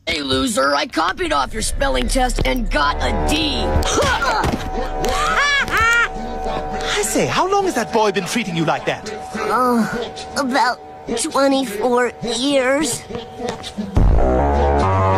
Hey, loser, I copied off your spelling test and got a D. I say, how long has that boy been treating you like that? About 24 years.